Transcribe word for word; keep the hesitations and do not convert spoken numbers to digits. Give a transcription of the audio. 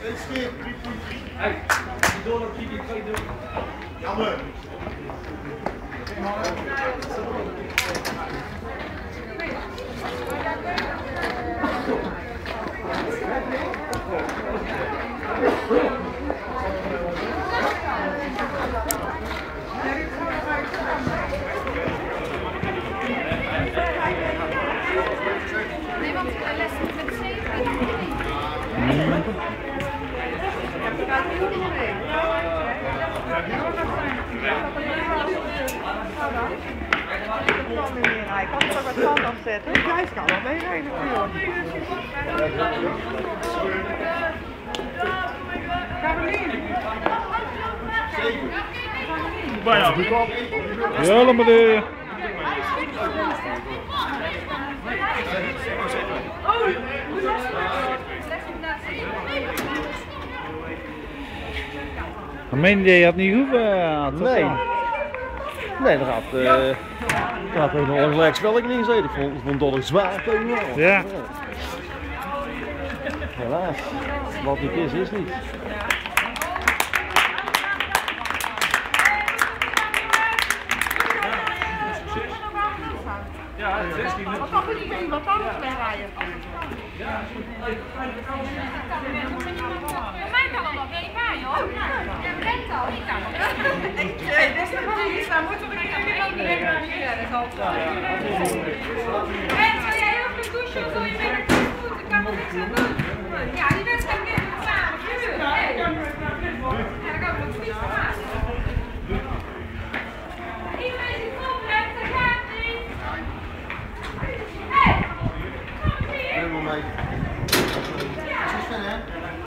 Hey, die doorloop die die twee doen. Jammer. Nee, want de les is met zeven. Ik kan er ook wat zand afzetten. Jij kan wel meenemen. Caroline. Bijna. Ja, meneer. Ik meen je had niet hoeven aan te Nee. Nee, dat had, uh, dat had nog een gelijk spelling in gezeten. Ik vond, ik vond dat een zwaar tegen jou. Ja. Helaas. Wat niet is, is niet. Ja, zestien. Wat kan er niet iemand anders wegrijden? Mij kan wel weer bij, hoor. Je bent al, ik kan wel. Nee, dit is nog wel iets. Nou moeten we er ook niet meer naar hier. Dat is altijd. En wil jij heel veel douchen of wil je mee naar de voet? Ik kan er niks aan doen. Ja, die bent